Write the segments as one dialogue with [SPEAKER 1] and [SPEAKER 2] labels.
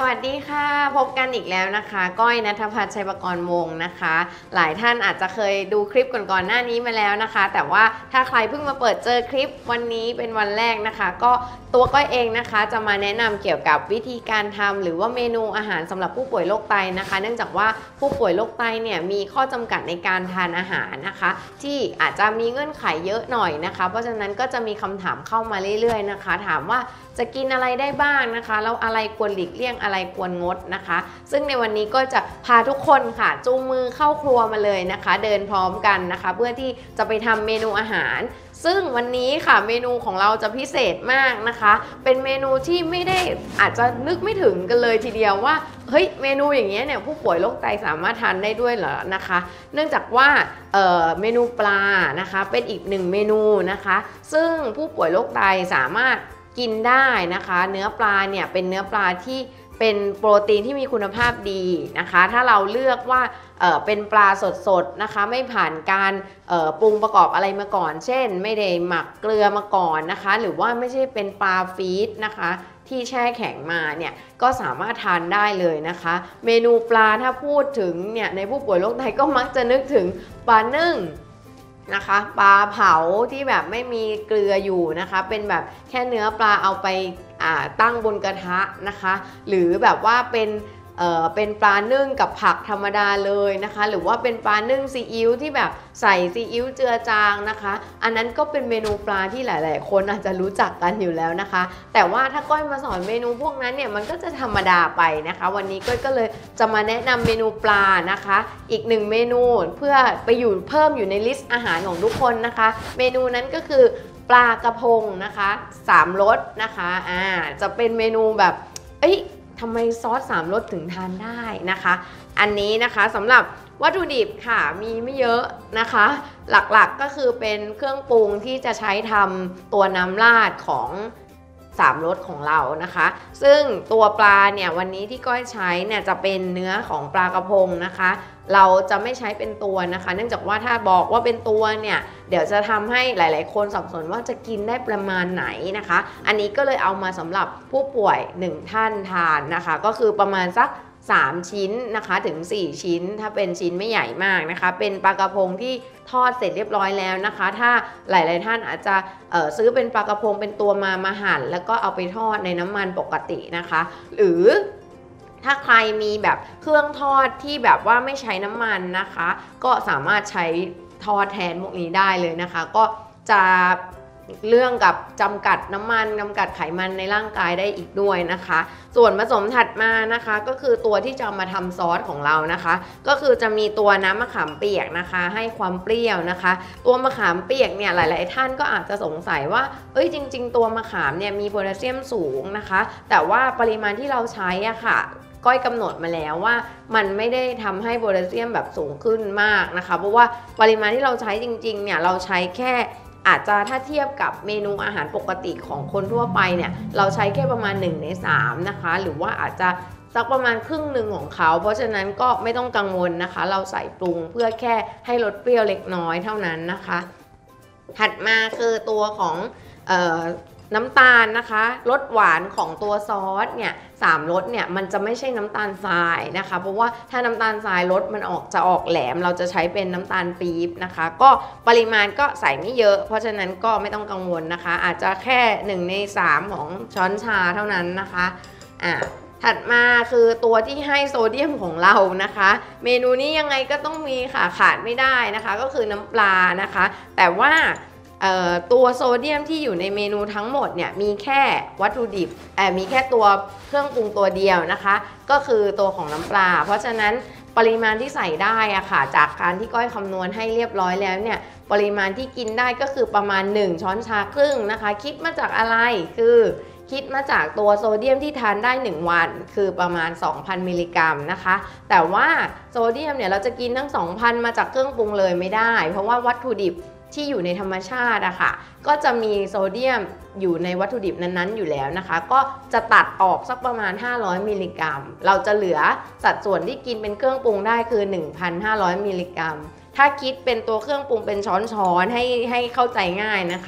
[SPEAKER 1] วัสดีค่ะพบกันอีกแล้วนะคะก้อยณัฐภัทร ชัยประกรณ์วงศ์นะคะหลายท่านอาจจะเคยดูคลิปก่อนๆหน้านี้มาแล้วนะคะแต่ว่าถ้าใครเพิ่งมาเปิดเจอคลิปวันนี้เป็นวันแรกนะคะก็ตัวก้อยเองนะคะจะมาแนะนำเกี่ยวกับวิธีการทำหรือว่าเมนูอาหารสำหรับผู้ป่วยโรคไตนะคะเนื่องจากว่าผู้ป่วยโรคไตเนี่ยมีข้อจำกัดในการทานอาหารนะคะที่อาจจะมีเงื่อนไขเยอะหน่อยนะคะเพราะฉะนั้นก็จะมีคำถามเข้ามาเรื่อยๆนะคะถามว่าจะกินอะไรได้บ้างนะคะแล้วอะไรควรหลีกเลี่ยงอะไรควรงดนะคะซึ่งในวันนี้ก็จะพาทุกคนค่ะจูงมือเข้าครัวมาเลยนะคะเดินพร้อมกันนะคะเพื่อที่จะไปทำเมนูอาหารซึ่งวันนี้ค่ะเมนูของเราจะพิเศษมากนะคะเป็นเมนูที่ไม่ได้อาจจะนึกไม่ถึงกันเลยทีเดียวว่าเฮ้ยเมนูอย่างเงี้ยเนี่ยผู้ป่วยโรคไตสามารถทานได้ด้วยเหรอนะคะเนื่องจากว่าเมนูปลานะคะเป็นอีกหนึ่งเมนูนะคะซึ่งผู้ป่วยโรคไตสามารถกินได้นะคะเนื้อปลาเนี่ยเป็นเนื้อปลาที่เป็นโปรตีนที่มีคุณภาพดีนะคะถ้าเราเลือกว่าเป็นปลาสดๆนะคะไม่ผ่านการปรุงประกอบอะไรมาก่อนเช่นไม่ได้หมักเกลือมาก่อนนะคะหรือว่าไม่ใช่เป็นปลาฟีดนะคะที่แช่แข็งมาเนี่ยก็สามารถทานได้เลยนะคะเมนูปลาถ้าพูดถึงเนี่ยในผู้ป่วยโรคไตก็มักจะนึกถึงปลานึ่งนะคะปลาเผาที่แบบไม่มีเกลืออยู่นะคะเป็นแบบแค่เนื้อปลาเอาไปตั้งบนกระทะนะคะหรือแบบว่าเป็นปลานึ่งกับผักธรรมดาเลยนะคะหรือว่าเป็นปลานึ่งซีอิ๊วที่แบบใส่ซีอิ๊วเจือจางนะคะอันนั้นก็เป็นเมนูปลาที่หลายๆคนอาจจะรู้จักกันอยู่แล้วนะคะแต่ว่าถ้าก้อยมาสอนเมนูพวกนั้นเนี่ยมันก็จะธรรมดาไปนะคะวันนี้ก้อยก็เลยจะมาแนะนำเมนูปลานะคะอีกหนึ่งเมนูเพื่อไปอยู่เพิ่มอยู่ในลิสต์อาหารของทุกคนนะคะเมนูนั้นก็คือปลากระพงนะคะ3 รสนะคะจะเป็นเมนูแบบทำไมซอส3 รสถึงทานได้นะคะอันนี้นะคะสำหรับวัตถุดิบค่ะมีไม่เยอะนะคะหลักๆก็คือเป็นเครื่องปรุงที่จะใช้ทำตัวน้ำราดของ3 รสของเรานะคะซึ่งตัวปลาเนี่ยวันนี้ที่ก้อยใช้เนี่ยจะเป็นเนื้อของปลากระพงนะคะเราจะไม่ใช้เป็นตัวนะคะเนื่องจากว่าถ้าบอกว่าเป็นตัวเนี่ยเดี๋ยวจะทำให้หลายๆคนสับสนว่าจะกินได้ประมาณไหนนะคะอันนี้ก็เลยเอามาสำหรับผู้ป่วย1 ท่านทานนะคะก็คือประมาณสัก3 ชิ้นนะคะถึง4 ชิ้นถ้าเป็นชิ้นไม่ใหญ่มากนะคะเป็นปลากระพงที่ทอดเสร็จเรียบร้อยแล้วนะคะถ้าหลายๆท่านอาจจะซื้อเป็นปลากระพงเป็นตัวมาหั่นแล้วก็เอาไปทอดในน้ำมันปกตินะคะหรือถ้าใครมีแบบเครื่องทอดที่แบบว่าไม่ใช้น้ำมันนะคะก็สามารถใช้ทอดแทนพวกนี้ได้เลยนะคะก็จะเรื่องกับจำกัดน้ำมันจำกัดไขมันในร่างกายได้อีกด้วยนะคะส่วนผสมถัดมานะคะก็คือตัวที่จะมาทำซอสของเรานะคะก็คือจะมีตัวน้ำมะขามเปียกนะคะให้ความเปรี้ยวนะคะตัวมะขามเปียกเนี่ยหลายๆท่านก็อาจจะสงสัยว่าจริงๆตัวมะขามเนี่ยมีโพแทสเซียมสูงนะคะแต่ว่าปริมาณที่เราใช้อะค่ะก้อยกำหนดมาแล้วว่ามันไม่ได้ทำให้โพแทสเซียมแบบสูงขึ้นมากนะคะเพราะว่าปริมาณที่เราใช้จริงๆเนี่ยเราใช้แค่อาจจะถ้าเทียบกับเมนูอาหารปกติของคนทั่วไปเนี่ยเราใช้แค่ประมาณ1 ใน 3นะคะหรือว่าอาจจะสักประมาณ1/2ของเขาเพราะฉะนั้นก็ไม่ต้องกังวลนะคะเราใส่ปรุงเพื่อแค่ให้รสเปรี้ยวเล็กน้อยเท่านั้นนะคะถัดมาคือตัวของน้ำตาลนะคะรสหวานของตัวซอสเนี่ย3 รสเนี่ยมันจะไม่ใช่น้ำตาลทรายนะคะเพราะว่าถ้าน้ำตาลทรายรสมันจะออกแหลมเราจะใช้เป็นน้ำตาลปี๊บนะคะก็ปริมาณก็ใส่ไม่เยอะเพราะฉะนั้นก็ไม่ต้องกังวลนะคะอาจจะแค่1 ใน 3ของช้อนชาเท่านั้นนะคะถัดมาคือตัวที่ให้โซเดียมของเรานะคะเมนูนี้ยังไงก็ต้องมีค่ะขาดไม่ได้นะคะก็คือน้ำปลานะคะแต่ว่าตัวโซเดียมที่อยู่ในเมนูทั้งหมดเนี่ยมีแค่วัตถุดิบมีแค่ตัวเครื่องปรุงตัวเดียวนะคะก็คือตัวของน้ำปลาเพราะฉะนั้นปริมาณที่ใส่ได้อะค่ะจากการที่ก้อยคำนวณให้เรียบร้อยแล้วเนี่ยปริมาณที่กินได้ก็คือประมาณ1 ช้อนชาครึ่งนะคะคิดมาจากอะไรคือคิดมาจากตัวโซเดียมที่ทานได้1 วันคือประมาณ 2,000 มิลลิกรัมนะคะแต่ว่าโซเดียมเนี่ยเราจะกินทั้ง 2,000 มาจากเครื่องปรุงเลยไม่ได้เพราะว่าวัตถุดิบที่อยู่ในธรรมชาติอะค่ะก็จะมีโซเดียมอยู่ในวัตถุดิบนั้นๆอยู่แล้วนะคะก็จะตัดออกสักประมาณ500 มิลลิกรัมเราจะเหลือสัดส่วนที่กินเป็นเครื่องปรุงได้คือ 1,500 มิลลิกรัมถ้าคิดเป็นตัวเครื่องปรุงเป็นช้อนๆให้เข้าใจง่ายนะคะ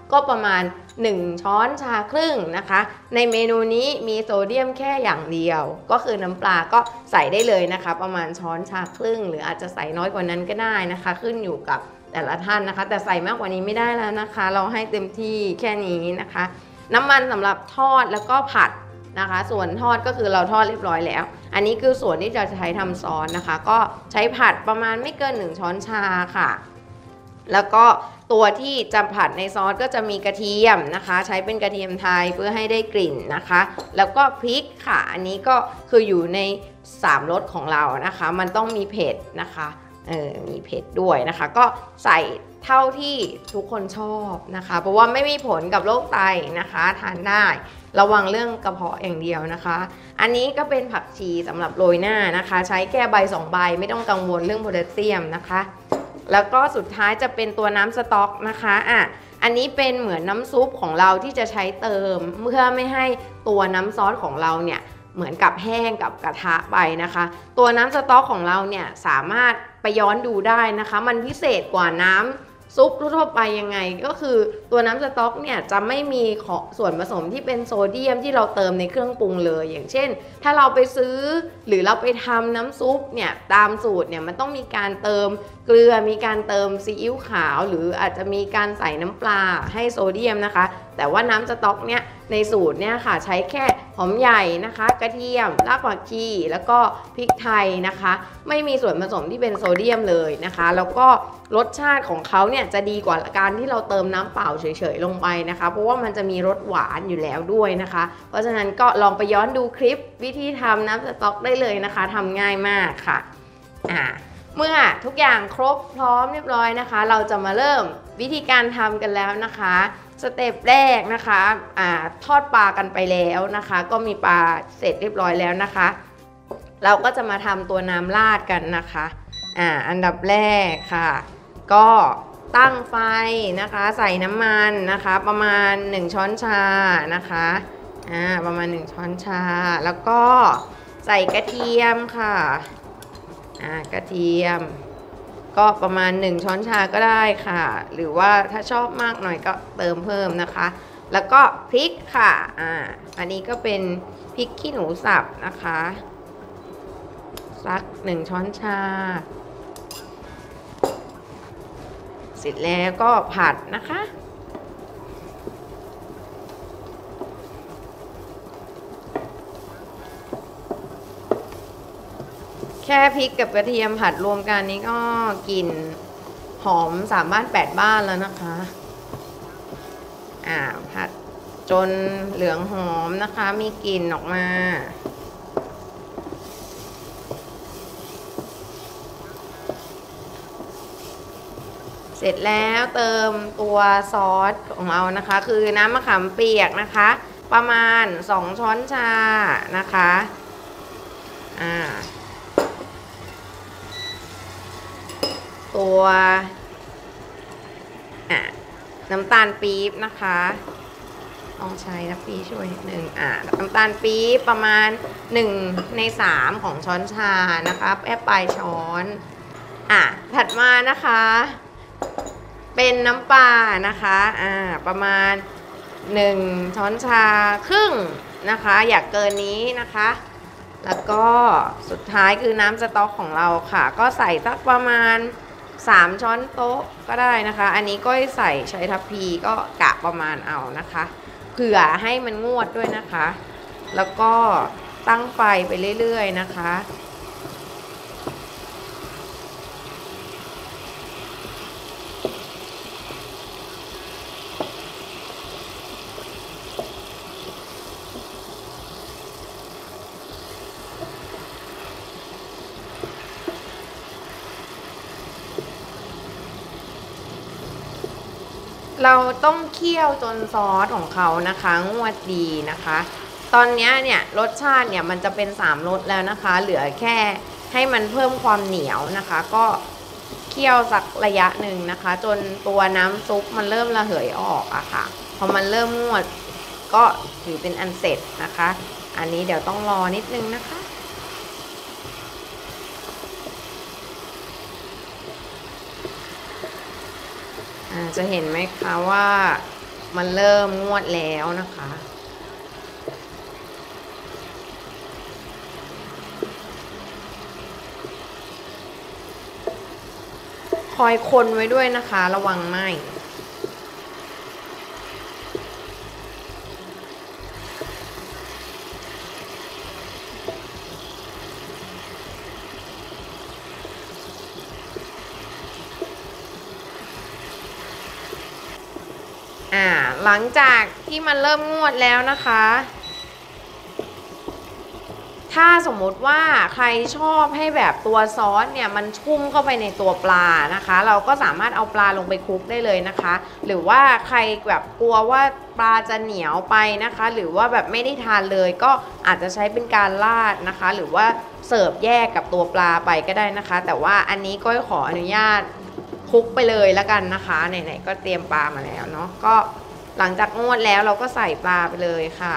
[SPEAKER 1] ก็ประมาณ1ช้อนชาครึ่งนะคะในเมนูนี้มีโซเดียมแค่อย่างเดียวก็คือน้ำปลาก็ใส่ได้เลยนะคะประมาณช้อนชาครึ่งหรืออาจจะใส่น้อยกว่านั้นก็ได้นะคะขึ้นอยู่กับแต่ละท่านนะคะแต่ใส่มากกว่านี้ไม่ได้แล้วนะคะเราให้เต็มที่แค่นี้นะคะน้ำมันสำหรับทอดแล้วก็ผัดนะคะส่วนทอดก็คือเราทอดเรียบร้อยแล้วอันนี้คือส่วนที่จะใช้ทำซอสนะคะก็ใช้ผัดประมาณไม่เกิน1ช้อนชาค่ะแล้วก็ตัวที่จะผัดในซอสก็จะมีกระเทียมนะคะใช้เป็นกระเทียมไทยเพื่อให้ได้กลิ่นนะคะแล้วก็พริกค่ะอันนี้ก็คืออยู่ใน3รสของเรานะคะมันต้องมีเผ็ดนะคะมีเผ็ดด้วยนะคะก็ใส่เท่าที่ทุกคนชอบนะคะเพราะว่าไม่มีผลกับโรคไตนะคะทานได้ระวังเรื่องกระเพาะอย่างเดียวนะคะอันนี้ก็เป็นผักชีสำหรับโรยหน้านะคะใช้แค่ใบ2ใบไม่ต้องกังวลเรื่องโพแทสเซียมนะคะแล้วก็สุดท้ายจะเป็นตัวน้ำสต๊อกนะคะอันนี้เป็นเหมือนน้ำซุปของเราที่จะใช้เติมเพื่อไม่ให้ตัวน้ำซอสของเราเนี่ยเหมือนกับแห้งกับกระทะไปนะคะตัวน้ำสต๊อกของเราเนี่ยสามารถไปย้อนดูได้นะคะมันพิเศษกว่าน้ำซุปทั่วไปยังไงก็คือตัวน้ำสต๊อกเนี่ยจะไม่มีส่วนผสมที่เป็นโซเดียมที่เราเติมในเครื่องปรุงเลยอย่างเช่นถ้าเราไปซื้อหรือเราไปทำน้ำซุปเนี่ยตามสูตรเนี่ยมันต้องมีการเติมเกลือมีการเติมซีอิ๊วขาวหรืออาจจะมีการใส่น้ำปลาให้โซเดียมนะคะแต่ว่าน้ำสต๊อกเนี่ยในสูตรเนี่ยค่ะใช้แค่หอมใหญ่นะคะกระเทียมรากผักชีแล้วก็พริกไทยนะคะไม่มีส่วนผสมที่เป็นโซเดียมเลยนะคะแล้วก็รสชาติของเขาเนี่ยจะดีกว่าการที่เราเติมน้ำเปล่าเฉยๆลงไปนะคะเพราะว่ามันจะมีรสหวานอยู่แล้วด้วยนะคะเพราะฉะนั้นก็ลองไปย้อนดูคลิปวิธีทำน้ำสต๊อกได้เลยนะคะทำง่ายมากค่ะเมื่อทุกอย่างครบพร้อมเรียบร้อยนะคะเราจะมาเริ่มวิธีการทำกันแล้วนะคะสเต็ปแรกนะคะทอดปลากันไปแล้วนะคะก็มีปลาเสร็จเรียบร้อยแล้วนะคะเราก็จะมาทำตัวน้ำราดกันนะคะอันดับแรกค่ะก็ตั้งไฟนะคะใส่น้ำมันนะคะประมาณ1ช้อนชานะคะประมาณ1ช้อนชาแล้วก็ใส่กระเทียมค่ะกระเทียมก็ประมาณ1ช้อนชาก็ได้ค่ะหรือว่าถ้าชอบมากหน่อยก็เติมเพิ่มนะคะแล้วก็พริกค่ะอันนี้ก็เป็นพริกขี้หนูสับนะคะสัก1ช้อนชาเสร็จแล้วก็ผัดนะคะแค่พริกกับกระเทียมผัดรวมกันนี้ก็กลิ่นหอม3บ้าน8บ้านแล้วนะคะผัดจนเหลืองหอมนะคะมีกลิ่นออกมาเสร็จแล้วเติมตัวซอสของเรานะคะคือน้ำมะขามเปียกนะคะประมาณ2ช้อนชานะคะตัวน้ำตาลปี๊บนะคะต้องใช้น้ำปี๊บช่วยนิดนึงน้ำตาลปี๊บประมาณ1ใน3ของช้อนชานะคะแค่ปลายช้อนถัดมานะคะเป็นน้ำปลานะคะประมาณ1ช้อนชาครึ่งนะคะอย่าเกินนี้นะคะแล้วก็สุดท้ายคือน้ำสต๊อกของเราค่ะก็ใส่สักประมาณ3ช้อนโต๊ะก็ได้นะคะอันนี้ก็ใส่ใช้ทัพพีก็กะประมาณเอานะคะเผื่อให้มันงวดด้วยนะคะแล้วก็ตั้งไฟไปเรื่อยๆนะคะเราต้องเคี่ยวจนซอสของเขานะคะงวดดีนะคะตอนนี้เนี่ยรสชาติเนี่ยมันจะเป็น3รสแล้วนะคะเหลือแค่ให้มันเพิ่มความเหนียวนะคะก็เคี่ยวสักระยะหนึ่งนะคะจนตัวน้ำซุปมันเริ่มระเหยออกค่ะพอมันเริ่มงวดก็ถือเป็นอันเสร็จนะคะอันนี้เดี๋ยวต้องรอนิดนึงนะคะจะเห็นไหมคะว่ามันเริ่มงวดแล้วนะคะคอยคนไว้ด้วยนะคะระวังไหม้หลังจากที่มันเริ่มงวดแล้วนะคะถ้าสมมุติว่าใครชอบให้แบบตัวซอสเนี่ยมันชุ่มเข้าไปในตัวปลานะคะเราก็สามารถเอาปลาลงไปคลุกได้เลยนะคะหรือว่าใครแบบกลัวว่าปลาจะเหนียวไปนะคะหรือว่าแบบไม่ได้ทานเลยก็อาจจะใช้เป็นการราดนะคะหรือว่าเสิร์ฟแยกกับตัวปลาไปก็ได้นะคะแต่ว่าอันนี้ก็ขออนุญาตคลุกไปเลยแล้วกันนะคะไหนๆก็เตรียมปลามาแล้วเนาะก็หลังจากงวดแล้วเราก็ใส่ปลาไปเลยค่ะ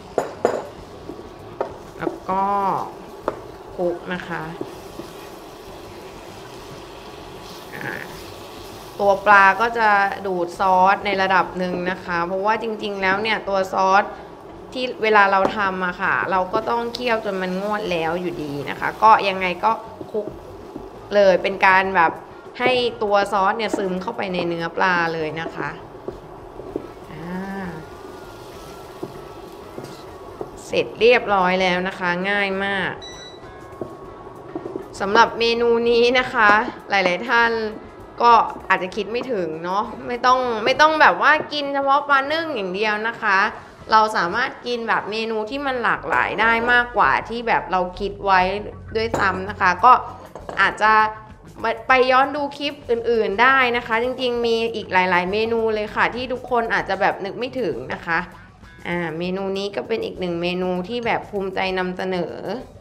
[SPEAKER 1] แล้วก็คลุกนะคะตัวปลาก็จะดูดซอสในระดับหนึ่งนะคะเพราะว่าจริงๆแล้วเนี่ยตัวซอสที่เวลาเราทำอะค่ะเราก็ต้องเคี่ยวจนมันงวดแล้วอยู่ดีนะคะก็ยังไงก็คลุกเลยเป็นการแบบให้ตัวซอสเนี่ยซึมเข้าไปในเนื้อปลาเลยนะคะเสร็จเรียบร้อยแล้วนะคะง่ายมากสำหรับเมนูนี้นะคะหลายๆท่านก็อาจจะคิดไม่ถึงเนาะไม่ต้องแบบว่ากินเฉพาะปลานึ่งอย่างเดียวนะคะเราสามารถกินแบบเมนูที่มันหลากหลายได้มากกว่าที่แบบเราคิดไว้ด้วยซ้ำนะคะก็อาจจะไปย้อนดูคลิปอื่นๆได้นะคะจริงๆมีอีกหลายๆเมนูเลยค่ะที่ทุกคนอาจจะแบบนึกไม่ถึงนะคะเมนูนี้ก็เป็นอีกหนึ่งเมนูที่แบบภูมิใจนำเสนอ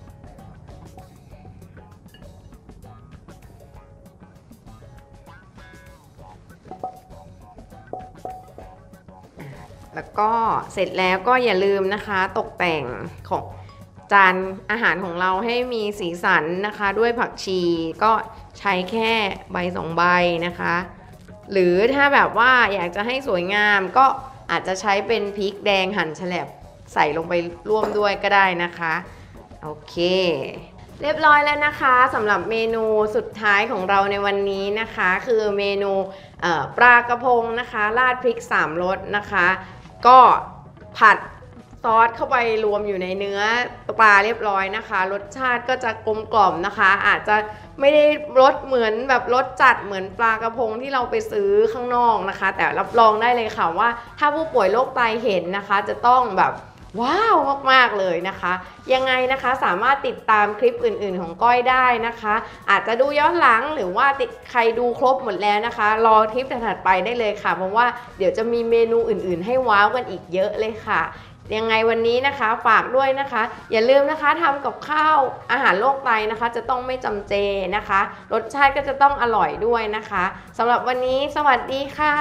[SPEAKER 1] แล้วก็เสร็จแล้วก็อย่าลืมนะคะตกแต่งของจานอาหารของเราให้มีสีสันนะคะด้วยผักชีก็ใช้แค่ใบ2 ใบนะคะหรือถ้าแบบว่าอยากจะให้สวยงามก็อาจจะใช้เป็นพริกแดงหั่นแฉลบใส่ลงไปร่วมด้วยก็ได้นะคะโอเคเรียบร้อยแล้วนะคะสำหรับเมนูสุดท้ายของเราในวันนี้นะคะคือเมนูปลากระพงนะคะราดพริก3 รสนะคะก็ผัดซอสเข้าไปรวมอยู่ในเนื้อปลาเรียบร้อยนะคะรสชาติก็จะกลมกล่อมนะคะอาจจะไม่ได้รสเหมือนแบบรสจัดเหมือนปลากระพงที่เราไปซื้อข้างนอกนะคะแต่รับรองได้เลยค่ะว่าถ้าผู้ป่วยโรคไตเห็นนะคะจะต้องแบบว้าวมากๆเลยนะคะยังไงนะคะสามารถติดตามคลิปอื่นๆของก้อยได้นะคะอาจจะดูย้อนหลังหรือว่าใครดูครบหมดแล้วนะคะรอคลิปถัดไปได้เลยค่ะเพราะว่าเดี๋ยวจะมีเมนูอื่นๆให้ว้าวกันอีกเยอะเลยค่ะยังไงวันนี้นะคะฝากด้วยนะคะอย่าลืมนะคะทำกับข้าวอาหารโรคไตนะคะจะต้องไม่จำเจนะคะรสชาติก็จะต้องอร่อยด้วยนะคะสำหรับวันนี้สวัสดีค่ะ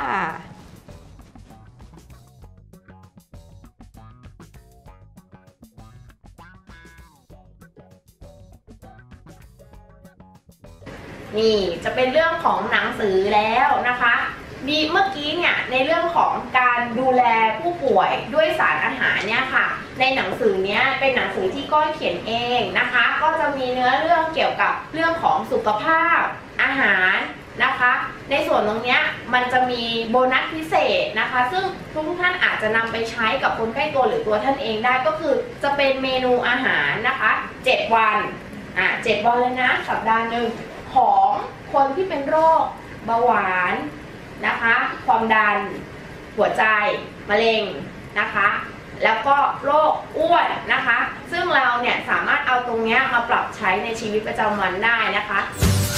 [SPEAKER 1] นี่จะเป็นเรื่องของหนังสือแล้วนะคะเมื่อกี้เนี่ยในเรื่องของการดูแลผู้ป่วยด้วยสารอาหารเนี่ยค่ะในหนังสือเนี้ยเป็นหนังสือที่ก้อยเขียนเองนะคะก็จะมีเนื้อเรื่องเกี่ยวกับเรื่องของสุขภาพอาหารนะคะในส่วนตรงเนี้ยมันจะมีโบนัสพิเศษนะคะซึ่งทุกท่านอาจจะนำไปใช้กับคนใกล้ตัวหรือตัวท่านเองได้ก็คือจะเป็นเมนูอาหารนะคะ7 วัน7 วันเลยนะสัปดาห์หนึ่งของคนที่เป็นโรคเบาหวานนะคะความดันหัวใจมะเร็งนะคะแล้วก็โรคอ้วนนะคะซึ่งเราเนี่ยสามารถเอาตรงนี้มาปรับใช้ในชีวิตประจำวันได้นะคะ